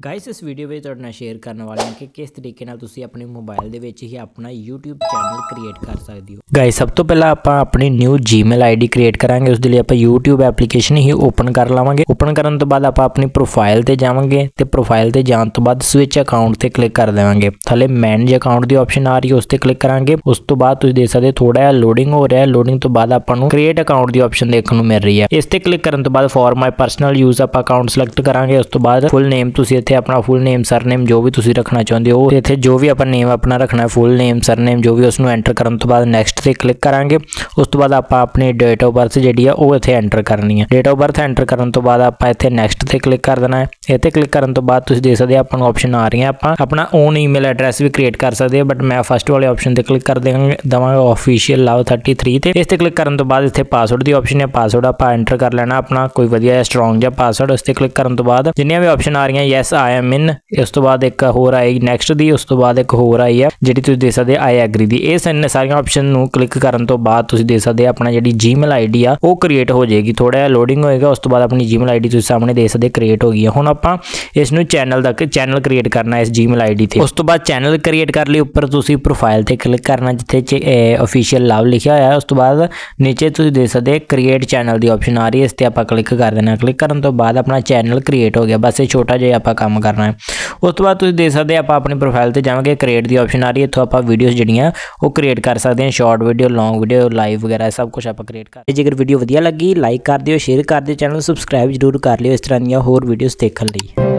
Guys इस video में तुहाडे नाल शेयर करने वाले हैं कि किस तरीके नाल तुसीं अपने मोबाइल दे विच ही अपना यूट्यूब चैनल क्रिएट कर सकते हो। गाइस सब तो पहला आपां अपनी न्यू जीमेल आईडी क्रिएट करांगे। उसदे लई आपां यूट्यूब एप्लीकेशन ही ओपन कर लवांगे। ओपन करन तो बाद आपां अपनी प्रोफाइल ते जावांगे ते प्रोफाइल ते जाण तो बाद स्विच अकाउंट ते क्लिक कर देवांगे। थले मैनेज अकाउंट दी ऑप्शन आ रही है उस ते क्लिक करांगे। उस तो बाद तुसीं देख सकदे थोड़ा जिहा लोडिंग हो रहा है। लोडिंग तो बाद आपां नूं क्रिएट अकाउंट दी ऑप्शन देखण नूं मिल रही है। इस ते क्लिक करन तो बाद फॉर माई पर्सनल यूज आपां अकाउंट सिलेक्ट करांगे। उस तो बाद फुल नेम तुसीं इत्थे अपना फुल नेम सरनेम जो भी तुसीं रखना चाहुंदे हो इत्थे जो भी अपन नेम अपना रखना है फुल नेम सरनेम जो भी उसनूं एंटर करन तो बाद नैक्सट ते क्लिक करांगे। उस तो बाद आपां अपनी डेट ऑफ बर्थ जिहड़ी है वो इत्थे एंटर करनी है। डेट ऑफ बर्थ एंटर करन तो बाद आपां इत्थे नैक्सट ते क्लिक कर देना है। इत्थे क्लिक करन तो बाद तुसीं देख सकदे आपां नूं ऑप्शन आ रही है आपां अपना ओन ईमेल एड्रैस भी क्रिएट कर सकदे हो। बट मैं फस्ट वाले ऑप्शन ते क्लिक कर देवांगा ऑफिशियल लव 33 ते इस ते क्लिक करन तो बाद इत्थे पासवर्ड दी ऑप्शन है। पासवर्ड आपां एंटर कर लेना अपना कोई वधिया स्ट्रॉन्ग जिहा पासवर्ड। इस ते क्लिक करन तो बाद जिन्नियां भी ऑप्शन आ रही हैं यस आई एम इन। इस तो बाद एक होर आई नैक्सट दी। उस तो बाद एक होर आई है जिहड़ी तुसीं देख सकदे आई एग्री दी। इस सारियां ऑप्शन नूं क्लिक करन तो बाद तुसीं देख सकदे अपना जिहड़ी जीमेल आईडी आ वो क्रिएट हो जाएगी। थोड़ा जिहा लोडिंग होएगा उस तो बाद अपनी जीमेल आईडी तुसीं सामने देख सकदे क्रिएट हो गई है। हुण आपां इस नूं चैनल क्रिएट करना है इस जीमेल आईडी ते। उस तो बाद चैनल क्रिएट कर लई उपर तुसीं प्रोफाइल ते क्लिक करना जिथे ऑफिशियल लव लिखा होया है। उस तो बाद नीचे तुसीं देख सकदे क्रिएट चैनल दी ऑप्शन आ रही है। इस ते आपां क्लिक कर देना। क्लिक करन तो बाद अपना चैनल क्रिएट हो गया। बस ये छोटा जिहा आपां काम करना है। उस तो बाद तुसीं देख सकदे आपां अपनी प्रोफाइल ते जावांगे क्रिएट दी ऑप्शन आ रही है। इत्थों आपां वीडियोज़ जिहड़ियां वो क्रिएट कर सकते हैं। Short video long video live वगैरह सब कुछ आपां क्रिएट कर। जेकर वीडियो वधिया लगी लाइक कर दिओ शेयर कर दिओ चैनल सबसक्राइब जरूर कर लिओ इस तरह दी होर वीडियोज़ देखण लई।